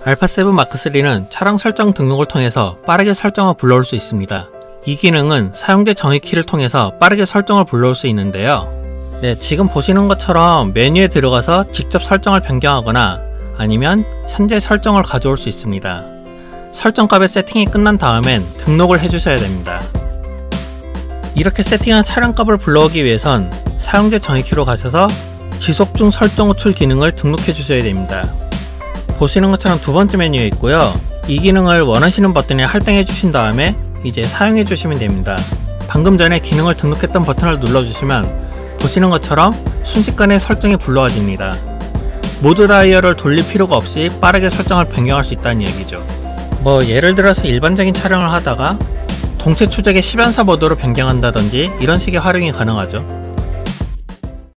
알파7 마크3는 차량 설정 등록을 통해서 빠르게 설정을 불러올 수 있습니다. 이 기능은 사용자 정의 키를 통해서 빠르게 설정을 불러올 수 있는데요. 지금 보시는 것처럼 메뉴에 들어가서 직접 설정을 변경하거나 아니면 현재 설정을 가져올 수 있습니다. 설정값의 세팅이 끝난 다음엔 등록을 해주셔야 됩니다. 이렇게 세팅한 차량값을 불러오기 위해선 사용자 정의키로 가셔서 지속 중 설정 호출 기능을 등록해 주셔야 됩니다. 보시는 것처럼 두 번째 메뉴에 있고요. 이 기능을 원하시는 버튼에 할당해 주신 다음에 이제 사용해 주시면 됩니다. 방금 전에 기능을 등록했던 버튼을 눌러주시면 보시는 것처럼 순식간에 설정이 불러와집니다. 모드 다이얼을 돌릴 필요가 없이 빠르게 설정을 변경할 수 있다는 얘기죠. 예를 들어서 일반적인 촬영을 하다가 동체 추적의 시변사 모드로 변경한다든지 이런 식의 활용이 가능하죠.